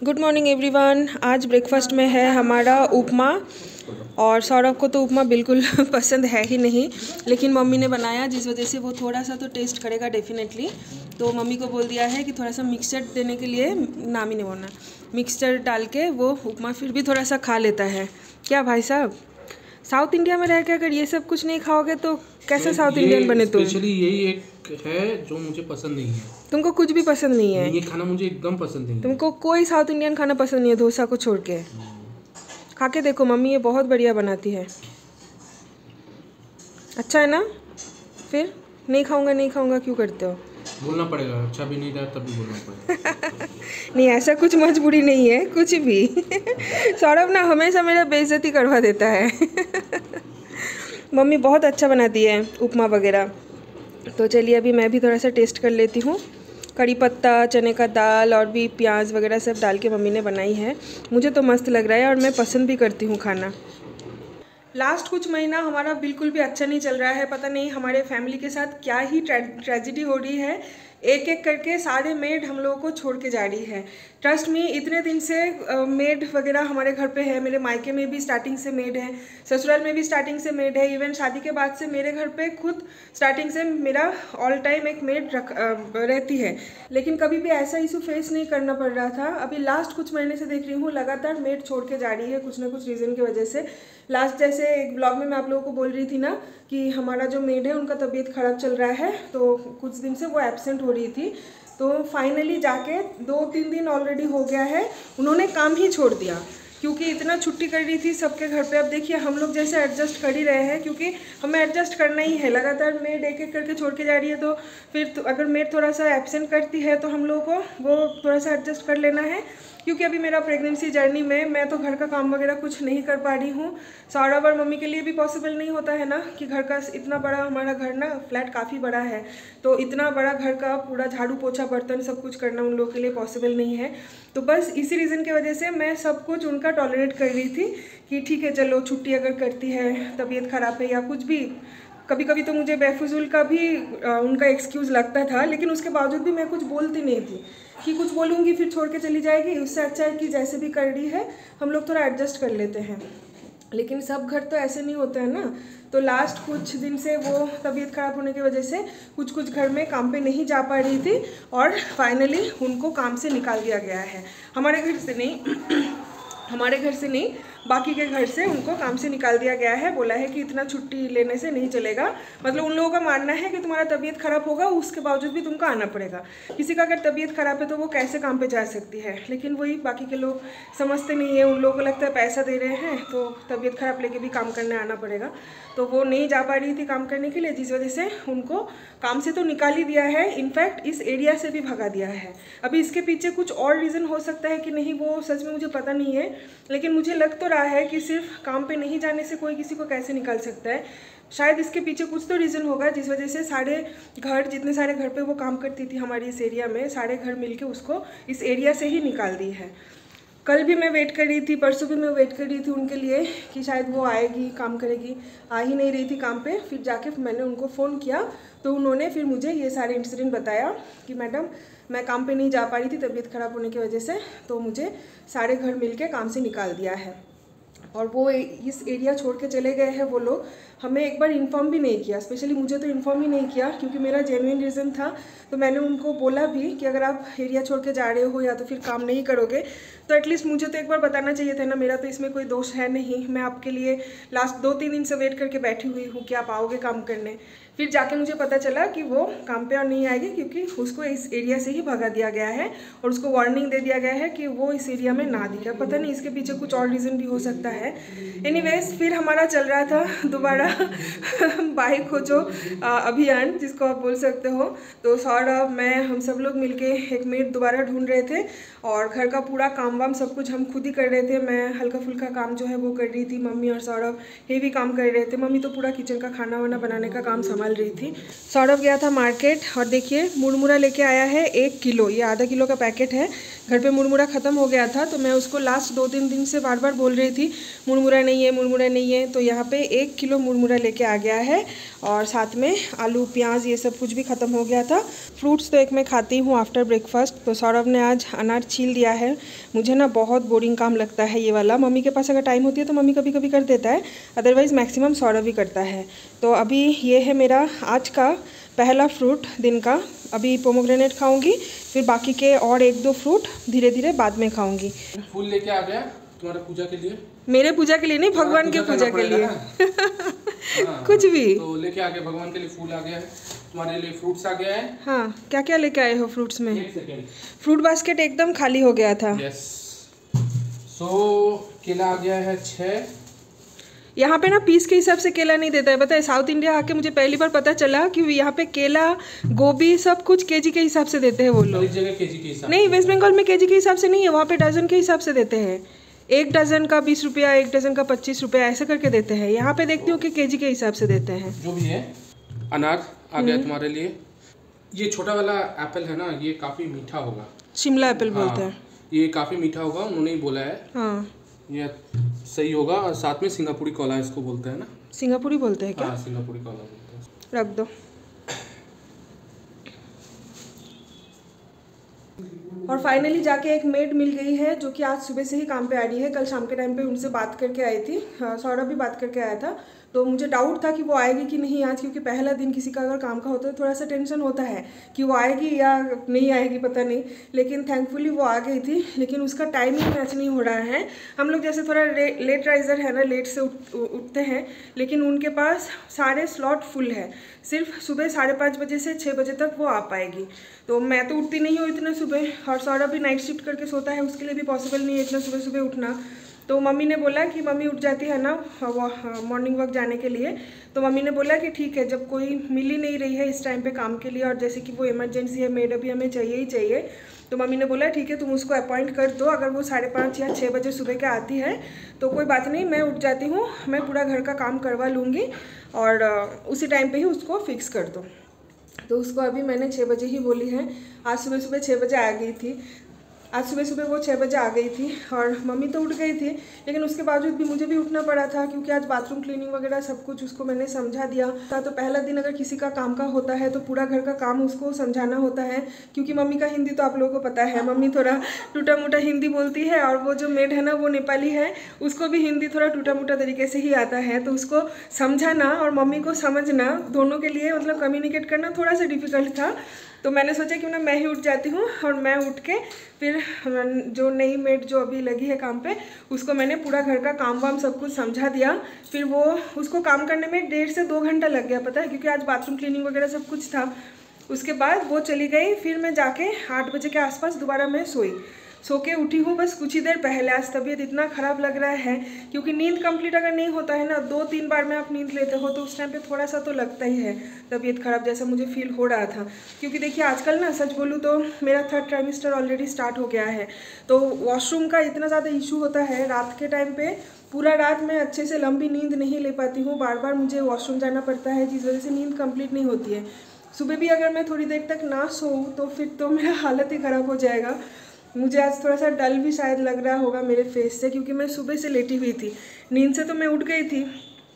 Good morning everyone. आज breakfast में है हमारा उपमा और सौरभ को तो उपमा बिल्कुल पसंद है ही नहीं, लेकिन मम्मी ने बनाया जिस वजह से वो थोड़ा सा तो टेस्ट करेगा डेफिनेटली। तो मम्मी को बोल दिया है कि थोड़ा सा मिक्सचर देने के लिए, नाम ही नहीं बोलना, मिक्सचर डाल के वो उपमा फिर भी थोड़ा सा खा लेता है। क्या भाई साहब, साउथ इंडिया में रह के अगर ये सब कुछ नहीं खाओगे तो कैसे साउथ इंडियन बने तुम? स्पेशली यही एक है जो मुझे पसंद नहीं है। तुमको कुछ भी पसंद नहीं है? ये खाना मुझे एकदम पसंद नहीं है। तुमको कोई साउथ इंडियन खाना पसंद नहीं है डोसा को छोड़ के? खा के देखो, मम्मी ये बहुत बढ़िया बनाती है। अच्छा है ना? फिर नहीं खाऊंगा क्यों करते हो? बोलना पड़ेगा, अच्छा भी नहीं रहा तब भी बोलना पड़ेगा। नहीं, ऐसा कुछ मजबूरी नहीं है कुछ भी। सौरभ ना हमेशा मेरा बेइज्जती करवा देता है। मम्मी बहुत अच्छा बनाती है उपमा वगैरह। तो चलिए अभी मैं भी थोड़ा सा टेस्ट कर लेती हूँ। कड़ी पत्ता, चने का दाल और भी प्याज वगैरह सब डाल के मम्मी ने बनाई है। मुझे तो मस्त लग रहा है और मैं पसंद भी करती हूँ खाना। लास्ट कुछ महीना हमारा बिल्कुल भी अच्छा नहीं चल रहा है। पता नहीं हमारे फैमिली के साथ क्या ही ट्रेजिडी हो रही है। एक एक करके सारे मेड हम लोगों को छोड़ के जा रही है। ट्रस्ट मी, इतने दिन से मेड वगैरह हमारे घर पे है। मेरे मायके में भी स्टार्टिंग से मेड है, ससुराल में भी स्टार्टिंग से मेड है, इवन शादी के बाद से मेरे घर पे खुद स्टार्टिंग से मेरा ऑल टाइम एक मेड रहती है। लेकिन कभी भी ऐसा इशू फेस नहीं करना पड़ रहा था। अभी लास्ट कुछ महीने से देख रही हूँ लगातार मेड छोड़ के जा रही है कुछ ना कुछ रीज़न की वजह से। लास्ट जैसे एक ब्लॉग में मैं आप लोगों को बोल रही थी ना कि हमारा जो मेड है उनका तबीयत ख़राब चल रहा है, तो कुछ दिन से वो एब्सेंट हो रही थी। तो फाइनली जाके 2-3 दिन ऑलरेडी हो गया है, उन्होंने काम ही छोड़ दिया क्योंकि इतना छुट्टी कर रही थी सबके घर पे। अब देखिए हम लोग जैसे एडजस्ट कर ही रहे हैं क्योंकि हमें एडजस्ट करना ही है। लगातार मेड एक एक करके छोड़ के जा रही है, तो फिर तो अगर मेड थोड़ा सा एब्सेंट करती है तो हम लोगों को वो थोड़ा सा एडजस्ट कर लेना है। क्योंकि अभी मेरा प्रेगनेंसी जर्नी में मैं तो घर का काम वगैरह कुछ नहीं कर पा रही हूँ। सौरभ और मम्मी के लिए भी पॉसिबल नहीं होता है ना कि घर का इतना बड़ा, हमारा घर ना फ्लैट काफ़ी बड़ा है, तो इतना बड़ा घर का पूरा झाड़ू पोछा बर्तन सब कुछ करना उन लोगों के लिए पॉसिबल नहीं है। तो बस इसी रीज़न की वजह से मैं सब कुछ उनका टॉलरेट कर रही थी कि ठीक है चलो, छुट्टी अगर करती है, तबीयत ख़राब है या कुछ भी। कभी कभी तो मुझे बेफिजूल का भी उनका एक्सक्यूज़ लगता था, लेकिन उसके बावजूद भी मैं कुछ बोलती नहीं थी कि कुछ बोलूँगी फिर छोड़ के चली जाएगी। उससे अच्छा है कि जैसे भी कर रही है हम लोग थोड़ा एडजस्ट कर लेते हैं। लेकिन सब घर तो ऐसे नहीं होते हैं ना। तो लास्ट कुछ दिन से वो तबीयत ख़राब होने की वजह से कुछ घर में काम पे नहीं जा पा रही थी और फाइनली उनको काम से निकाल दिया गया है। हमारे घर से नहीं, बाकी के घर से उनको काम से निकाल दिया गया है। बोला है कि इतना छुट्टी लेने से नहीं चलेगा। मतलब उन लोगों का मानना है कि तुम्हारा तबीयत ख़राब होगा उसके बावजूद भी तुमको आना पड़ेगा। किसी का अगर तबीयत ख़राब है तो वो कैसे काम पे जा सकती है, लेकिन वही बाकी के लोग समझते नहीं है। उन लोगों को लगता है पैसा दे रहे हैं तो तबीयत ख़राब लेके भी काम करने आना पड़ेगा। तो वो नहीं जा पा रही थी काम करने के लिए, जिस वजह से उनको काम से तो निकाल ही दिया है, इनफैक्ट इस एरिया से भी भगा दिया है। अभी इसके पीछे कुछ और रीज़न हो सकता है कि नहीं, वो सच में मुझे पता नहीं है, लेकिन मुझे लग तो रहा है कि सिर्फ काम पे नहीं जाने से कोई किसी को कैसे निकाल सकता है। शायद इसके पीछे कुछ तो रीज़न होगा जिस वजह से सारे घर, जितने सारे घर पे वो काम करती थी हमारी इस एरिया में, सारे घर मिलके उसको इस एरिया से ही निकाल दी है। कल भी मैं वेट कर रही थी, परसों भी मैं वेट कर रही थी उनके लिए कि शायद वो आएगी, काम करेगी। आ ही नहीं रही थी काम पे। फिर जाके मैंने उनको फ़ोन किया तो उन्होंने फिर मुझे ये सारे इंसिडेंट बताया कि मैडम मैं काम पे नहीं जा पा रही थी तबीयत ख़राब होने की वजह से, तो मुझे सारे घर मिलके काम से निकाल दिया है। और वो इस एरिया छोड़ के चले गए हैं वो लोग। हमें एक बार इन्फॉर्म भी नहीं किया, स्पेशली मुझे तो इन्फॉर्म ही नहीं किया क्योंकि मेरा जेन्युइन रीज़न था। तो मैंने उनको बोला भी कि अगर आप एरिया छोड़ के जा रहे हो या तो फिर काम नहीं करोगे तो एटलीस्ट मुझे तो एक बार बताना चाहिए था ना। मेरा तो इसमें कोई दोष है नहीं। मैं आपके लिए लास्ट 2-3 दिन से वेट करके बैठी हुई हूँ कि आप आओगे काम करने। फिर जाके मुझे पता चला कि वो काम पे और नहीं आएगी क्योंकि उसको इस एरिया से ही भगा दिया गया है और उसको वार्निंग दे दिया गया है कि वो इस एरिया में ना दिखे। पता नहीं इसके पीछे कुछ और रीज़न भी हो सकता है। एनीवेज, फिर हमारा चल रहा था दोबारा बाइक खोजो अभियान, जिसको आप बोल सकते हो। तो सौरभ, मैं, हम सब लोग मिलके एक मेड दोबारा ढूंढ रहे थे और घर का पूरा काम वाम सब कुछ हम खुद ही कर रहे थे। मैं हल्का फुल्का काम जो है वो कर रही थी, मम्मी और सौरभ हेवी काम कर रहे थे। मम्मी तो पूरा किचन का खाना वाना बनाने का काम संभाल रही थी। सौरभ गया था मार्केट और देखिए मुरमुरा लेके आया है 1 किलो, ये आधा किलो का पैकेट है। घर पे मुरमुरा ख़त्म हो गया था तो मैं उसको लास्ट 2-3 दिन से बार बार बोल रही थी मुरमुरा नहीं है, मुरमुरा नहीं है। तो यहाँ पे 1 किलो मुरमुरा लेके आ गया है और साथ में आलू प्याज ये सब कुछ भी ख़त्म हो गया था। फ्रूट्स तो एक मैं खाती हूँ आफ्टर ब्रेकफास्ट। तो सौरभ ने आज अनार छील दिया है। मुझे ना बहुत बोरिंग काम लगता है ये वाला। मम्मी के पास अगर टाइम होती है तो मम्मी कभी कभी कर देता है, अदरवाइज़ मैक्सिमम सौरभ ही करता है। तो अभी ये है मेरा आज का पहला फ्रूट दिन का। अभी पोमोग्रेनेट खाऊंगी, फिर बाकी के और 1-2 फ्रूट धीरे धीरे बाद में खाऊंगी। फूल लेके आ गया तुम्हारे पूजा के लिए? मेरे पूजा के लिए नहीं, भगवान के पूजा के लिए। कुछ भी तो लेके आ गया, भगवान के लिए फूल आ गया है, तुम्हारे लिए फ्रूट्स आ गया है। हाँ, क्या क्या लेके आए हो फ्रूट्स में? 1 सेकेंड, फ्रूट बास्केट एकदम खाली हो गया था। यस। सो केला आ गया है 6। यहाँ पे ना पीस के हिसाब से केला नहीं देता है, पता है। साउथ इंडिया आके मुझे पहली बार पता चला कि यहाँ पे केला गोभी सब कुछ केजी के हिसाब से देते हैं वो लोग। जगह केजी के हिसाब नहीं, वेस्ट बंगाल में केजी के हिसाब से नहीं है, वहाँ पे डजन के हिसाब से देते हैं। 1 डजन का 20 रुपया, 1 डजन का 25 रुपया ऐसे करके देते हैं। यहाँ पे देखती हूँ कि केजी के हिसाब से देते हैं। जो भी है। अनार आ गया तुम्हारे लिए। ये छोटा वाला एप्पल है ना, ये काफ़ी मीठा होगा, शिमला एप्पल बोलते हैं। ये काफ़ी मीठा होगा, उन्होंने ही बोला है। हाँ, ये सही होगा। और साथ में सिंगापुरी कौला इसको बोलते हैं ना? सिंगापुरी बोलते हैं क्या? हाँ, सिंगापुरी कौला बोलते हैं। रख दो। और फाइनली जाके एक मेड मिल गई है जो कि आज सुबह से ही काम पे आ रही है। कल शाम के टाइम पे उनसे बात करके आई थी, सौरभ भी बात करके आया था। तो मुझे डाउट था कि वो आएगी कि नहीं आज, क्योंकि पहला दिन किसी का अगर काम का होता है तो थोड़ा सा टेंशन होता है कि वो आएगी या नहीं आएगी, पता नहीं। लेकिन थैंकफुली वो आ गई थी। लेकिन उसका टाइमिंग मैच नहीं हो रहा है। हम लोग जैसे थोड़ा लेट राइजर है ना, लेट से उठते हैं, लेकिन उनके पास सारे स्लॉट फुल है। सिर्फ सुबह 5:30 बजे से 6 बजे तक वो आ पाएगी। तो मैं तो उठती नहीं हूँ इतना सुबह, और सौरभ भी नाइट शिफ्ट करके सोता है, उसके लिए भी पॉसिबल नहीं है इतना सुबह सुबह उठना। तो मम्मी ने बोला कि मम्मी उठ जाती है ना मॉर्निंग वॉक जाने के लिए। तो मम्मी ने बोला कि ठीक है, जब कोई मिल ही नहीं रही है इस टाइम पे काम के लिए, और जैसे कि वो इमरजेंसी है, मेड अभी हमें चाहिए ही चाहिए, तो मम्मी ने बोला ठीक है तुम उसको अपॉइंट कर दो। अगर वो 5:30 या 6 बजे सुबह के आती है तो कोई बात नहीं, मैं उठ जाती हूँ, मैं पूरा घर का काम करवा लूँगी और उसी टाइम पर ही उसको फिक्स कर दो। तो उसको अभी मैंने 6 बजे ही बोली है। आज सुबह सुबह 6 बजे आ गई थी। आज सुबह सुबह वो 6 बजे आ गई थी और मम्मी तो उठ गई थी, लेकिन उसके बावजूद भी मुझे भी उठना पड़ा था, क्योंकि आज बाथरूम क्लीनिंग वगैरह सब कुछ उसको मैंने समझा दिया था। तो पहला दिन अगर किसी का काम का होता है तो पूरा घर का काम उसको समझाना होता है, क्योंकि मम्मी का हिंदी तो आप लोगों को पता है, मम्मी थोड़ा टूटा मोटा हिंदी बोलती है, और वो जो मेड है ना वो नेपाली है, उसको भी हिंदी थोड़ा टूटा मोटा तरीके से ही आता है। तो उसको समझाना और मम्मी को समझना दोनों के लिए मतलब कम्युनिकेट करना थोड़ा सा डिफिकल्ट था। तो मैंने सोचा क्यों ना मैं ही उठ जाती हूँ, और मैं उठ के फिर जो नई मेड जो अभी लगी है काम पे, उसको मैंने पूरा घर का काम वाम सब कुछ समझा दिया। फिर वो उसको काम करने में 1.5 से 2 घंटा लग गया, पता है, क्योंकि आज बाथरूम क्लीनिंग वगैरह सब कुछ था। उसके बाद वो चली गई, फिर मैं जाके 8 बजे के आसपास दोबारा मैं सोई। सो के उठी हूँ बस कुछ ही देर पहले। आज तबीयत इतना ख़राब लग रहा है, क्योंकि नींद कंप्लीट अगर नहीं होता है ना, 2-3 बार में आप नींद लेते हो तो उस टाइम पे थोड़ा सा तो लगता ही है तबीयत ख़राब जैसा मुझे फील हो रहा था। क्योंकि देखिए आजकल ना सच बोलूँ तो मेरा 3rd ट्राइमेस्टर ऑलरेडी स्टार्ट हो गया है। तो वॉशरूम का इतना ज़्यादा इशू होता है रात के टाइम पर। पूरा रात में अच्छे से लंबी नींद नहीं ले पाती हूँ, बार बार मुझे वॉशरूम जाना पड़ता है, जिस वजह से नींद कंप्लीट नहीं होती है। सुबह भी अगर मैं थोड़ी देर तक ना सोऊं तो फिर तो मेरा हालत ही ख़राब हो जाएगा। मुझे आज थोड़ा सा डल भी शायद लग रहा होगा मेरे फेस से, क्योंकि मैं सुबह से लेटी हुई थी। नींद से तो मैं उठ गई थी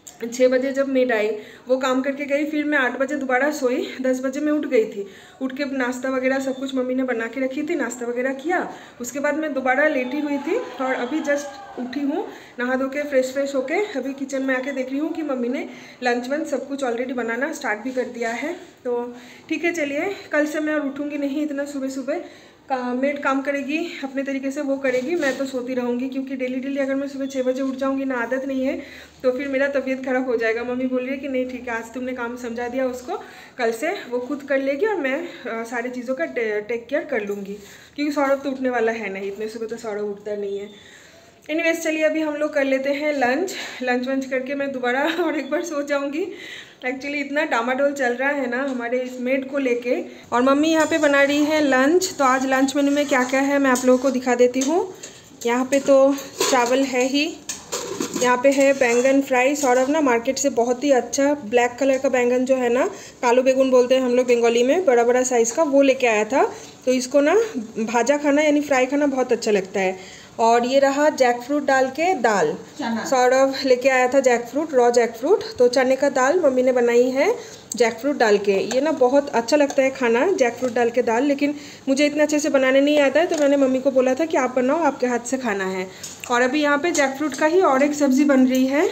6 बजे जब मेड आई, वो काम करके गई, फिर मैं 8 बजे दोबारा सोई, 10 बजे मैं उठ गई थी। उठ के नाश्ता वगैरह सब कुछ मम्मी ने बना के रखी थी, नाश्ता वगैरह किया। उसके बाद मैं दोबारा लेटी हुई थी और अभी जस्ट उठी हूँ, नहा धो के फ्रेश होके अभी किचन में आके देख रही हूँ कि मम्मी ने लंच वंच सब कुछ ऑलरेडी बनाना स्टार्ट भी कर दिया है। तो ठीक है, चलिए कल से मैं और उठूँगी नहीं इतना सुबह सुबह। मेड काम करेगी अपने तरीके से, वो करेगी, मैं तो सोती रहूँगी, क्योंकि डेली अगर मैं सुबह 6 बजे उठ जाऊँगी ना, आदत नहीं है, तो फिर मेरा तबीयत ख़राब हो जाएगा। मम्मी बोल रही है कि नहीं ठीक है, आज तुमने काम समझा दिया उसको, कल से वो खुद कर लेगी और मैं सारी चीज़ों का टेक केयर कर लूँगी, क्योंकि सौरभ तो उठने वाला है नहीं, इतने सुबह तो सौरभ उठता नहीं है। एनीवेज चलिए अभी हम लोग कर लेते हैं लंच वंच करके मैं दोबारा और एक बार सो जाऊँगी। एक्चुअली इतना डामाडोल चल रहा है ना हमारे इस मेड को लेके। और मम्मी यहाँ पे बना रही है लंच। तो आज लंच मेन्यू में क्या क्या है मैं आप लोगों को दिखा देती हूँ। यहाँ पे तो चावल है ही, यहाँ पे है बैंगन फ्राई। सौरभ ना मार्केट से बहुत ही अच्छा ब्लैक कलर का बैंगन जो है ना, कालू बेगुन बोलते हैं हम लोग बंगाली में, बड़ा बड़ा साइज़ का, वो लेके आया था। तो इसको ना भाजा खाना यानी फ्राई खाना बहुत अच्छा लगता है। और ये रहा जैक फ्रूट डाल के दाल। सौरभ लेके आया था jackfruit, raw jackfruit. तो चने का दाल मम्मी ने बनाई है जैक फ्रूट डाल के। ये ना बहुत अच्छा लगता है खाना जैक फ्रूट डाल के दाल, लेकिन मुझे इतने अच्छे से बनाने नहीं आता है, तो मैंने मम्मी को बोला था कि आप बनाओ, आपके हाथ से खाना है। और अभी यहाँ पे जैक फ्रूट का ही और एक सब्ज़ी बन रही है,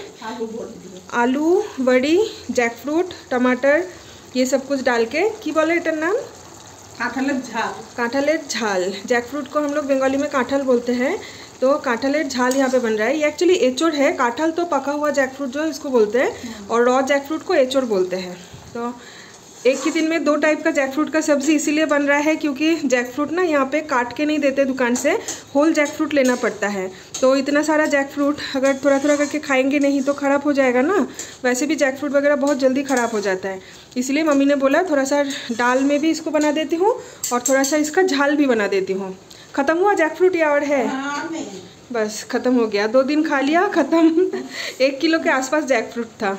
आलू बड़ी, जैक फ्रूट, टमाटर, ये सब कुछ डाल के, की बोले इटर नाम, कांठालेर झाल। कांठालेर झाल। जैक फ्रूट को हम लोग बंगाली में कांठाल बोलते हैं। तो कांठालेर झाल यहाँ पे बन रहा है। ये एक्चुअली एचोड़ है, कांठाल तो पका हुआ जैक फ्रूट जो है इसको बोलते हैं, और रॉ जैक फ्रूट को एचोड़ बोलते हैं। तो एक ही दिन में 2 टाइप का जैक फ्रूट का सब्ज़ी इसीलिए बन रहा है क्योंकि जैक फ्रूट ना यहाँ पे काट के नहीं देते दुकान से, होल जैक फ्रूट लेना पड़ता है। तो इतना सारा जैक फ्रूट अगर थोड़ा थोड़ा करके खाएंगे नहीं तो ख़राब हो जाएगा ना। वैसे भी जैक फ्रूट वगैरह बहुत जल्दी ख़राब हो जाता है, इसलिए मम्मी ने बोला थोड़ा सा दाल में भी इसको बना देती हूँ और थोड़ा सा इसका झाल भी बना देती हूँ। ख़त्म हुआ जैक फ्रूट या और है? बस ख़त्म हो गया, 2 दिन खा लिया, ख़त्म। 1 किलो के आसपास जैक फ्रूट था।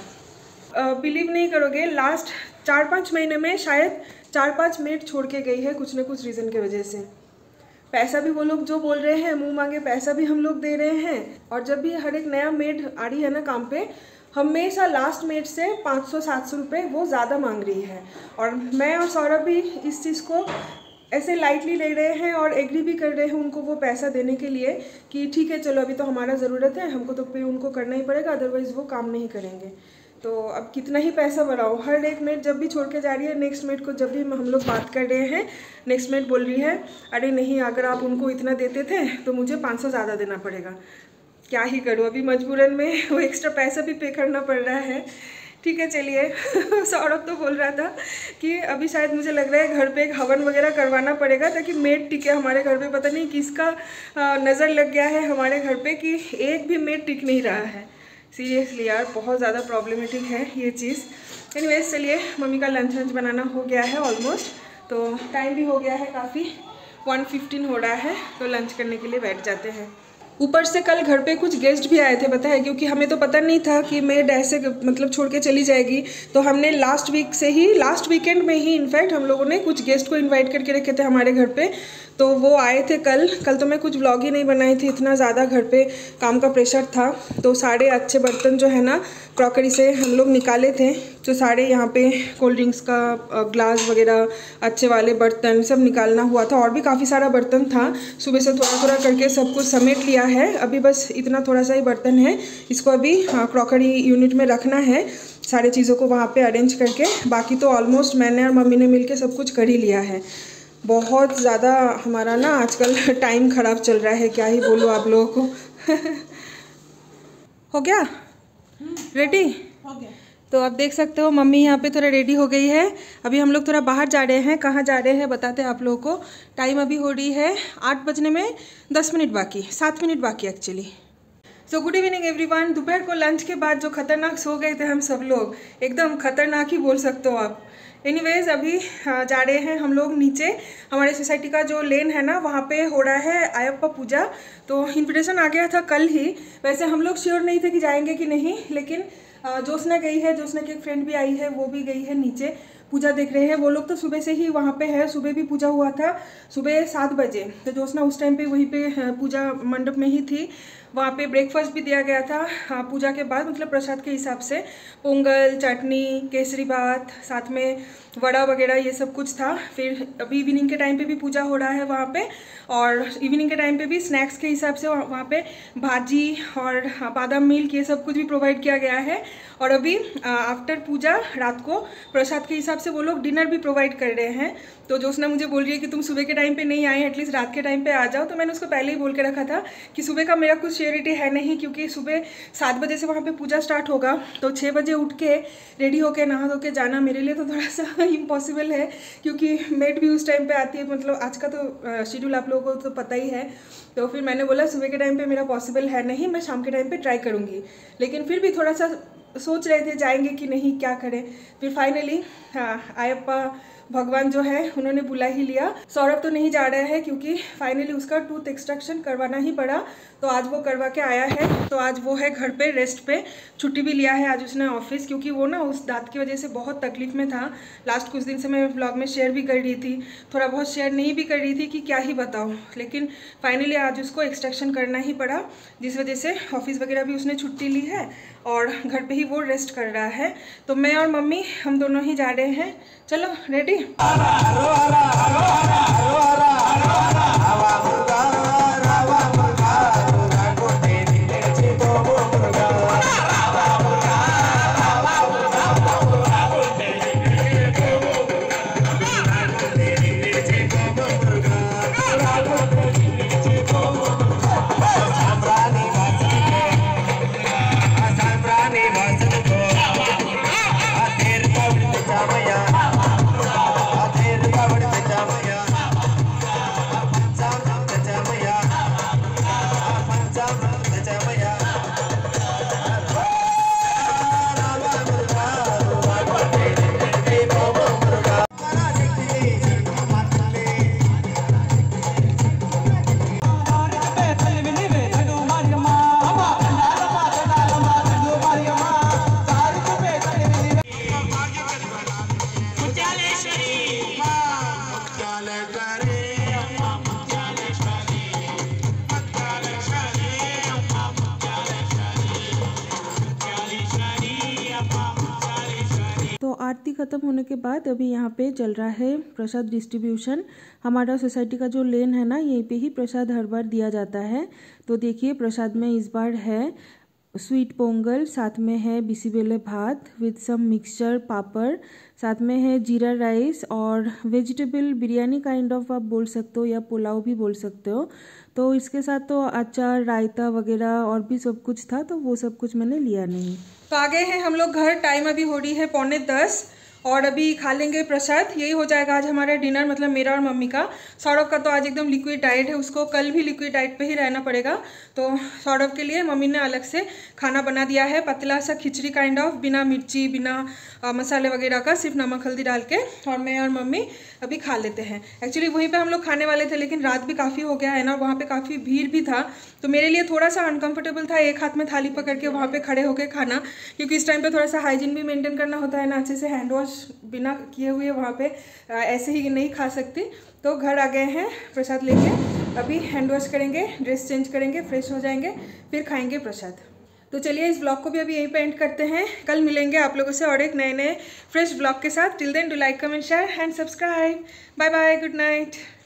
बिलीव नहीं करोगे, लास्ट 4-5 महीने में शायद 4-5 मेड छोड़ के गई है कुछ न कुछ रीज़न की वजह से। पैसा भी वो लोग जो बोल रहे हैं, मुंह मांगे पैसा भी हम लोग दे रहे हैं। और जब भी हर एक नया मेड आ रही है ना काम पे, हमेशा लास्ट मेड से 500-700 रुपये वो ज़्यादा मांग रही है। और मैं और सौरभ भी इस चीज़ को ऐसे लाइटली ले रहे हैं और एग्री भी कर रहे हैं उनको वो पैसा देने के लिए कि ठीक है चलो अभी तो हमारा ज़रूरत है, हमको तो पे उनको करना ही पड़ेगा, अदरवाइज़ वो काम नहीं करेंगे। तो अब कितना ही पैसा बढ़ाओ, हर एक मेड जब भी छोड़ के जा रही है, नेक्स्ट मेड को जब भी हम लोग बात कर रहे हैं, नेक्स्ट मेड बोल रही है अरे नहीं, अगर आप उनको इतना देते थे तो मुझे 500 ज़्यादा देना पड़ेगा। क्या ही करूँ, अभी मजबूरन में वो एक्स्ट्रा पैसा भी पे करना पड़ रहा है। ठीक है चलिए। सौरभ तो बोल रहा था कि अभी शायद मुझे लग रहा है घर पे एक हवन वगैरह करवाना पड़ेगा ताकि मेड टिके हमारे घर पे। पता नहीं किसका नज़र लग गया है हमारे घर पे कि एक भी मेड टिक नहीं रहा है। सीरियसली यार बहुत ज़्यादा प्रॉब्लमेटिक है ये चीज़। एनीवेज चलिए, मम्मी का लंच बनाना हो गया है ऑलमोस्ट, तो टाइम भी हो गया है काफ़ी, 1:15 हो रहा है, तो लंच करने के लिए बैठ जाते हैं। ऊपर से कल घर पे कुछ गेस्ट भी आए थे पता है, क्योंकि हमें तो पता नहीं था कि मेड ऐसे मतलब छोड़ के चली जाएगी। तो हमने लास्ट वीकेंड में ही इनफैक्ट हम लोगों ने कुछ गेस्ट को इनवाइट करके रखे थे हमारे घर पे। तो वो आए थे कल तो मैं कुछ व्लॉग ही नहीं बनाई थी, इतना ज़्यादा घर पे काम का प्रेशर था। तो सारे अच्छे बर्तन जो है ना क्रॉकरी से हम लोग निकाले थे, जो सारे यहाँ पे कोल्ड ड्रिंक्स का ग्लास वगैरह अच्छे वाले बर्तन सब निकालना हुआ था, और भी काफ़ी सारा बर्तन था। सुबह से थोड़ा थोड़ा करके सब कुछ समेट लिया है, अभी बस इतना थोड़ा सा ही बर्तन है, इसको अभी क्रॉकरी यूनिट में रखना है, सारी चीज़ों को वहाँ पे अरेंज करके। बाकी तो ऑलमोस्ट मैंने और मम्मी ने मिलके सब कुछ कर ही लिया है। बहुत ज़्यादा हमारा ना आजकल टाइम ख़राब चल रहा है, क्या ही बोलूँ आप लोगों को। हो गया रेडी? हो गया। तो आप देख सकते हो मम्मी यहाँ पे थोड़ा रेडी हो गई है। अभी हम लोग थोड़ा बाहर जा रहे हैं, कहाँ जा रहे हैं बताते हैं आप लोगों को। टाइम अभी हो रही है 8 बजने में 10 मिनट बाकी, 7 मिनट बाकी actually. So good evening everyone. दोपहर को लंच के बाद जो खतरनाक सो गए थे हम सब लोग, एकदम खतरनाक ही बोल सकते हो आप। एनीवेज अभी जा रहे हैं हम लोग नीचे, हमारे सोसाइटी का जो लेन है ना वहाँ पे हो रहा है अयप्पा पूजा। तो इन्विटेशन आ गया था कल ही, वैसे हम लोग श्योर नहीं थे कि जाएंगे कि नहीं, लेकिन जोशना गई है, जोशना की एक फ्रेंड भी आई है, वो भी गई है नीचे पूजा देख रहे हैं। वो लोग तो सुबह से ही वहाँ पे है, सुबह भी पूजा हुआ था सुबह 7 बजे। तो जोशना उस टाइम पे वहीं पे पूजा मंडप में ही थी। वहाँ पे ब्रेकफास्ट भी दिया गया था पूजा के बाद, मतलब प्रसाद के हिसाब से, पोंगल, चटनी, केसरी भात, साथ में वड़ा वगैरह ये सब कुछ था। फिर अभी इवनिंग के टाइम पे भी पूजा हो रहा है वहाँ पे, और इवनिंग के टाइम पे भी स्नैक्स के हिसाब से वहाँ पे भाजी और बादाम मिल्क ये सब कुछ भी प्रोवाइड किया गया है। और अभी आफ्टर पूजा रात को प्रसाद के हिसाब से वो लोग डिनर भी प्रोवाइड कर रहे हैं। तो जोशना मुझे बोल रही है कि तुम सुबह के टाइम पे नहीं आए, एटलीस्ट रात के टाइम पे आ जाओ। तो मैंने उसको पहले ही बोल के रखा था कि सुबह का मेरा कुछ श्योरिटी है नहीं, क्योंकि सुबह 7 बजे से वहाँ पे पूजा स्टार्ट होगा, तो 6 बजे उठ के रेडी होके नहा धो के जाना मेरे लिए तो थोड़ा सा इम्पॉसिबल है, क्योंकि मेड भी उस टाइम पे आती है। मतलब आज का तो शेड्यूल आप लोगों को तो पता ही है। तो फिर मैंने बोला सुबह के टाइम पे मेरा पॉसिबल है नहीं, मैं शाम के टाइम पे ट्राई करूँगी। लेकिन फिर भी थोड़ा सा सोच रहे थे जाएंगे कि नहीं, क्या करें। फिर फाइनली अयप्पा भगवान जो है उन्होंने बुला ही लिया। सौरभ तो नहीं जा रहा है क्योंकि फाइनली उसका टूथ एक्सट्रैक्शन करवाना ही पड़ा, तो आज वो करवा के आया है। तो आज वो है घर पे रेस्ट पे, छुट्टी भी लिया है आज उसने ऑफिस, क्योंकि वो ना उस दांत की वजह से बहुत तकलीफ में था। लास्ट कुछ दिन से मैं व्लॉग में शेयर भी कर रही थी, थोड़ा बहुत शेयर नहीं भी कर रही थी कि क्या ही बताऊँ, लेकिन फाइनली आज उसको एक्सट्रैक्शन करना ही पड़ा, जिस वजह से ऑफिस वगैरह भी उसने छुट्टी ली है और घर पे ही वो रेस्ट कर रहा है। तो मैं और मम्मी हम दोनों ही जा रहे हैं। चलो रेडी। तो आरती ख़त्म होने के बाद अभी यहाँ पे चल रहा है प्रसाद डिस्ट्रीब्यूशन। हमारा सोसाइटी का जो लेन है ना, यहीं पे ही प्रसाद हर बार दिया जाता है। तो देखिए प्रसाद में इस बार है स्वीट पोंगल, साथ में है बिसीबेले भात विद सम मिक्सचर पापड़, साथ में है जीरा राइस और वेजिटेबल बिरयानी काइंड ऑफ आप बोल सकते हो, या पुलाव भी बोल सकते हो। तो इसके साथ तो अचार रायता वगैरह और भी सब कुछ था, तो वो सब कुछ मैंने लिया नहीं। तो आ गए हैं हम लोग घर, टाइम अभी हो रही है 9:45 और अभी खा लेंगे प्रसाद। यही हो जाएगा आज हमारा डिनर, मतलब मेरा और मम्मी का। सौरभ का तो आज एकदम लिक्विड डाइट है, उसको कल भी लिक्विड डाइट पे ही रहना पड़ेगा। तो सौरभ के लिए मम्मी ने अलग से खाना बना दिया है, पतला सा खिचड़ी काइंड ऑफ, बिना मिर्ची बिना मसाले वगैरह का, सिर्फ नमक हल्दी डाल के। और मैं और मम्मी अभी खा लेते हैं। एक्चुअली वहीं पे हम लोग खाने वाले थे, लेकिन रात भी काफ़ी हो गया है ना, वहाँ पे काफ़ी भीड़ भी था, तो मेरे लिए थोड़ा सा अनकंफर्टेबल था एक हाथ में थाली पकड़ के वहाँ पे खड़े होकर खाना, क्योंकि इस टाइम पे थोड़ा सा हाइजीन भी मेंटेन करना होता है ना, अच्छे से हैंड वॉश बिना किए हुए वहाँ पे ऐसे ही नहीं खा सकती। तो घर आ गए हैं प्रसाद लेके, अभी हैंड वॉश करेंगे, ड्रेस चेंज करेंगे, फ्रेश हो जाएंगे, फिर खाएंगे प्रसाद। तो चलिए इस ब्लॉग को भी अभी यहीं पे एंड करते हैं। कल मिलेंगे आप लोगों से और एक नए फ्रेश ब्लॉग के साथ। Till then do like comment share and subscribe. Bye bye, good night.